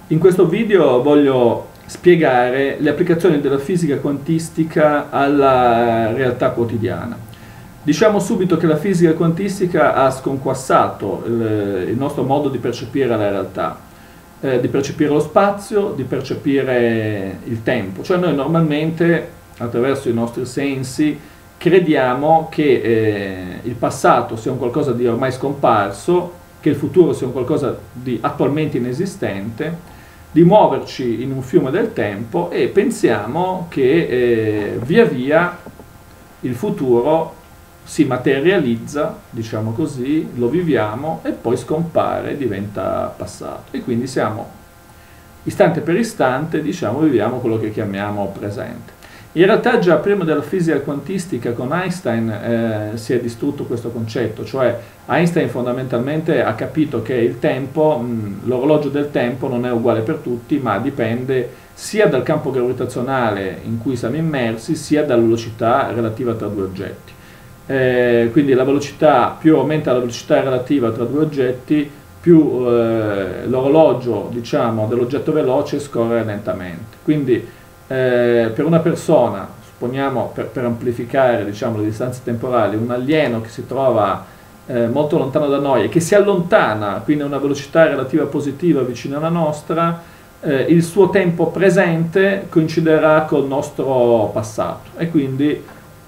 In questo video voglio spiegare le applicazioni della fisica quantistica alla realtà quotidiana. Diciamo subito che la fisica quantistica ha sconquassato il nostro modo di percepire la realtà, di percepire lo spazio, di percepire il tempo. Cioè noi normalmente, attraverso i nostri sensi, crediamo che il passato sia un qualcosa di ormai scomparso, che il futuro sia un qualcosa di attualmente inesistente, di muoverci in un fiume del tempo e pensiamo che via via il futuro si materializza, diciamo così, lo viviamo e poi scompare, diventa passato. E quindi siamo, istante per istante, diciamo, viviamo quello che chiamiamo presente. In realtà già prima della fisica quantistica con Einstein si è distrutto questo concetto, cioè Einstein fondamentalmente ha capito che il tempo, l'orologio del tempo non è uguale per tutti, ma dipende sia dal campo gravitazionale in cui siamo immersi, sia dalla velocità relativa tra due oggetti. Quindi la velocità, più aumenta la velocità relativa tra due oggetti, più l'orologio, diciamo, dell'oggetto veloce scorre lentamente. Quindi per una persona, supponiamo per amplificare, diciamo, le distanze temporali, un alieno che si trova molto lontano da noi e che si allontana, quindi a una velocità relativa positiva vicino alla nostra, il suo tempo presente coinciderà col nostro passato e quindi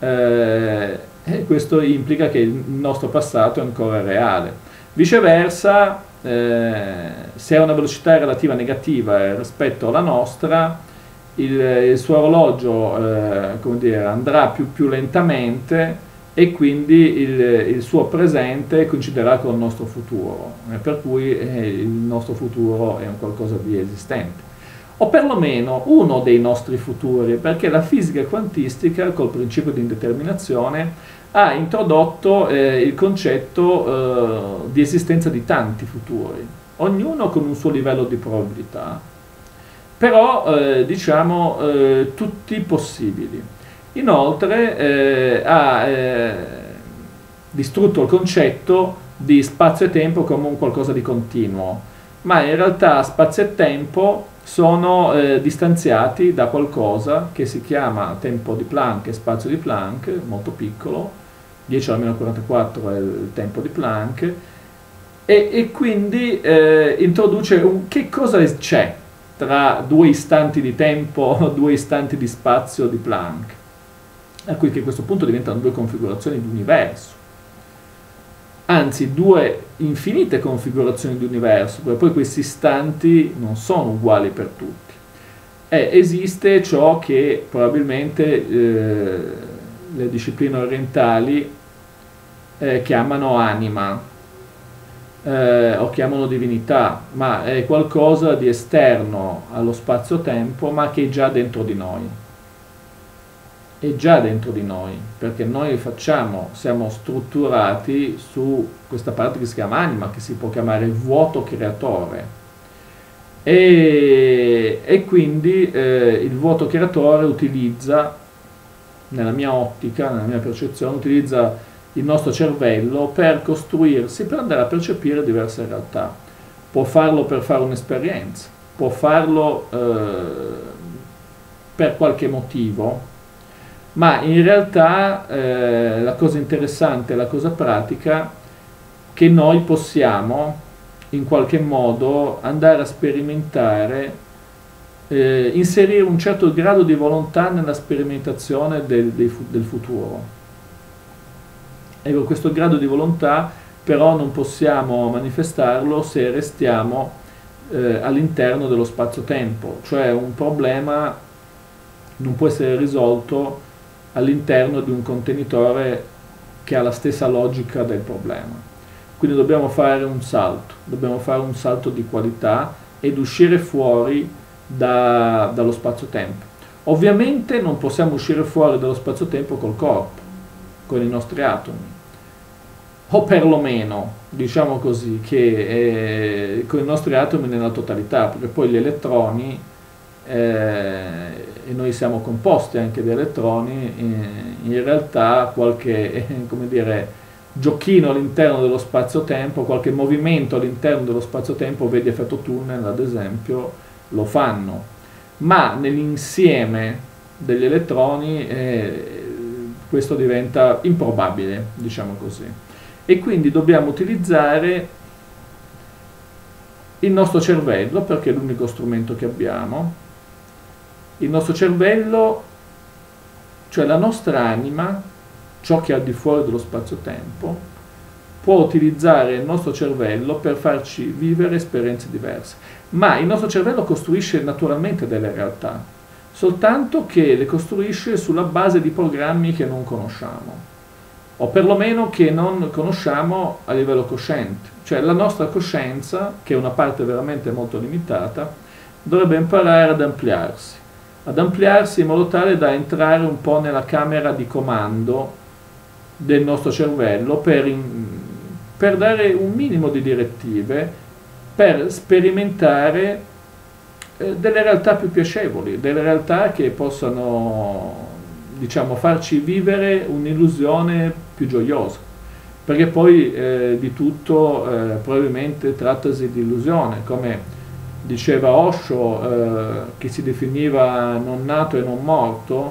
questo implica che il nostro passato è ancora reale. Viceversa, se ha una velocità relativa negativa rispetto alla nostra, il suo orologio come dire, andrà più lentamente e quindi il suo presente coinciderà con il nostro futuro, per cui il nostro futuro è un qualcosa di esistente. O perlomeno uno dei nostri futuri, perché la fisica quantistica, col principio di indeterminazione, ha introdotto il concetto di esistenza di tanti futuri, ognuno con un suo livello di probabilità, però diciamo tutti possibili. Inoltre ha distrutto il concetto di spazio e tempo come un qualcosa di continuo, ma in realtà spazio e tempo sono distanziati da qualcosa che si chiama tempo di Planck e spazio di Planck, molto piccolo, 10 alla meno 44 è il tempo di Planck, e quindi introduce che cosa c'è tra due istanti di tempo, due istanti di spazio di Planck, a cui che a questo punto diventano due configurazioni di universo, anzi due infinite configurazioni di universo, perché poi questi istanti non sono uguali per tutti. Esiste ciò che probabilmente le discipline orientali chiamano anima, o chiamano divinità, ma è qualcosa di esterno allo spazio-tempo, ma che è già dentro di noi. È già dentro di noi, perché noi siamo strutturati su questa parte che si chiama anima, che si può chiamare vuoto creatore. E quindi il vuoto creatore utilizza, nella mia ottica, nella mia percezione, utilizza il nostro cervello per costruirsi, per andare a percepire diverse realtà. Può farlo per fare un'esperienza, può farlo per qualche motivo, ma in realtà la cosa interessante, la cosa pratica, che noi possiamo in qualche modo andare a sperimentare, inserire un certo grado di volontà nella sperimentazione del futuro. Ecco, questo grado di volontà però non possiamo manifestarlo se restiamo all'interno dello spazio-tempo, cioè un problema non può essere risolto all'interno di un contenitore che ha la stessa logica del problema. Quindi dobbiamo fare un salto di qualità ed uscire fuori dallo spazio-tempo. Ovviamente non possiamo uscire fuori dallo spazio-tempo col corpo, con i nostri atomi, o perlomeno, diciamo così, che con i nostri atomi nella totalità, perché poi gli elettroni, e noi siamo composti anche di elettroni, in realtà qualche, come dire, giochino all'interno dello spazio-tempo, qualche movimento all'interno dello spazio-tempo, vedi effetto tunnel ad esempio, lo fanno, ma nell'insieme degli elettroni questo diventa improbabile, diciamo così. E quindi dobbiamo utilizzare il nostro cervello, perché è l'unico strumento che abbiamo. Il nostro cervello, cioè la nostra anima, ciò che è al di fuori dello spazio-tempo, può utilizzare il nostro cervello per farci vivere esperienze diverse. Ma il nostro cervello costruisce naturalmente delle realtà, soltanto che le costruisce sulla base di programmi che non conosciamo, o perlomeno che non conosciamo a livello cosciente. Cioè la nostra coscienza, che è una parte veramente molto limitata, dovrebbe imparare ad ampliarsi in modo tale da entrare un po' nella camera di comando del nostro cervello per dare un minimo di direttive, per sperimentare delle realtà più piacevoli, delle realtà che possano, diciamo, farci vivere un'illusione più gioiosa, perché poi di tutto probabilmente trattasi di illusione, come diceva Osho, che si definiva non nato e non morto.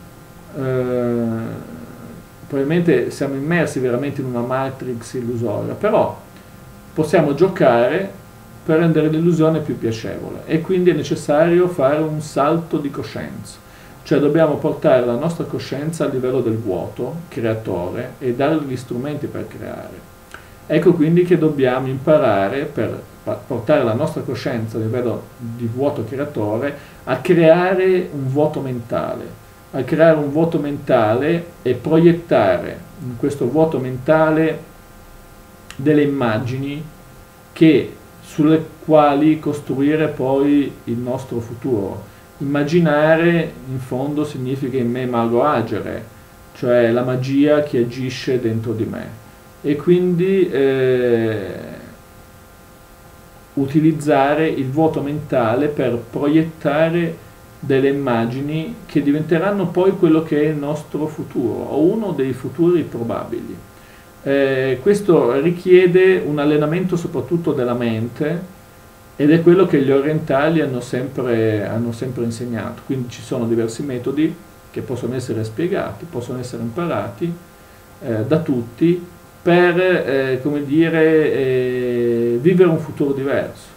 Probabilmente siamo immersi veramente in una matrix illusoria, però possiamo giocare per rendere l'illusione più piacevole, e quindi è necessario fare un salto di coscienza, cioè dobbiamo portare la nostra coscienza a livello del vuoto creatore e dargli gli strumenti per creare. Ecco quindi che dobbiamo imparare, per portare la nostra coscienza a livello di vuoto creatore, a creare un vuoto mentale, e proiettare in questo vuoto mentale delle immagini sulle quali costruire poi il nostro futuro. Immaginare in fondo significa in me mago agere, cioè la magia che agisce dentro di me, e quindi utilizzare il vuoto mentale per proiettare delle immagini che diventeranno poi quello che è il nostro futuro, o uno dei futuri probabili. Questo richiede un allenamento soprattutto della mente, ed è quello che gli orientali hanno sempre insegnato. Quindi ci sono diversi metodi che possono essere spiegati, possono essere imparati da tutti per come dire, vivere un futuro diverso.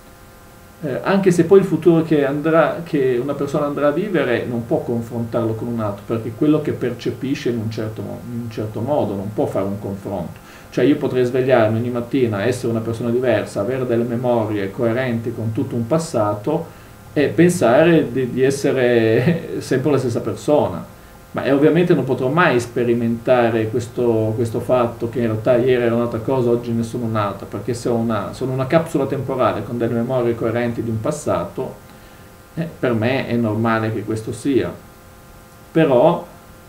Anche se poi il futuro che una persona andrà a vivere non può confrontarlo con un altro, perché quello che percepisce in un certo modo non può fare un confronto. Cioè io potrei svegliarmi ogni mattina, essere una persona diversa, avere delle memorie coerenti con tutto un passato e pensare di essere sempre la stessa persona. Ma ovviamente non potrò mai sperimentare questo fatto che in realtà ieri era un'altra cosa, oggi ne sono un'altra, perché sono una capsula temporale con delle memorie coerenti di un passato, per me è normale che questo sia. Però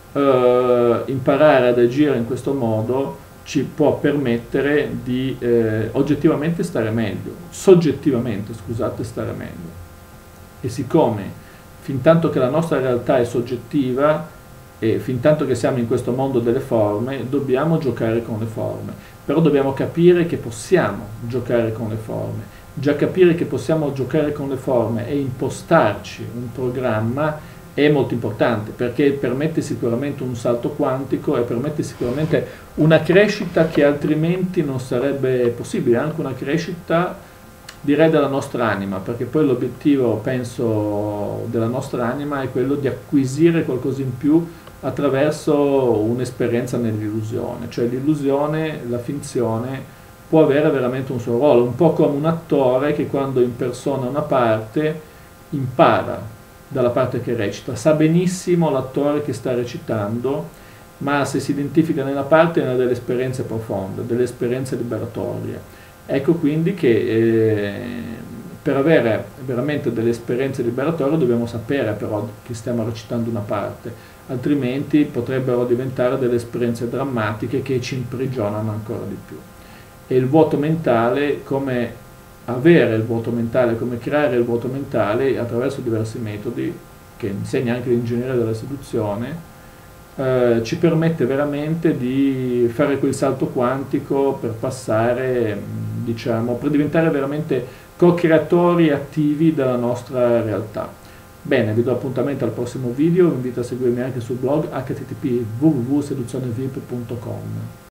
imparare ad agire in questo modo ci può permettere di oggettivamente stare meglio, soggettivamente, scusate, stare meglio. E siccome fin tanto che la nostra realtà è soggettiva, e fin tanto che siamo in questo mondo delle forme, dobbiamo giocare con le forme, però dobbiamo capire che possiamo giocare con le forme. Già capire che possiamo giocare con le forme e impostarci un programma è molto importante, perché permette sicuramente un salto quantico e permette sicuramente una crescita che altrimenti non sarebbe possibile, anche una crescita, direi, della nostra anima, perché poi l'obiettivo, penso, della nostra anima è quello di acquisire qualcosa in più attraverso un'esperienza nell'illusione, cioè l'illusione, la finzione può avere veramente un suo ruolo, un po' come un attore che quando impersona una parte impara dalla parte che recita, sa benissimo l'attore che sta recitando, ma se si identifica nella parte ne ha delle esperienze profonde, delle esperienze liberatorie. Ecco quindi che per avere veramente delle esperienze liberatorie dobbiamo sapere però che stiamo recitando una parte, altrimenti potrebbero diventare delle esperienze drammatiche che ci imprigionano ancora di più. E il vuoto mentale, come avere il vuoto mentale, come creare il vuoto mentale attraverso diversi metodi che insegna anche l'ingegneria della seduzione, ci permette veramente di fare quel salto quantico per passare, diciamo, per diventare veramente co-creatori attivi della nostra realtà. Bene, vi do appuntamento al prossimo video, vi invito a seguirmi anche sul blog http://www.seduzionevip.com.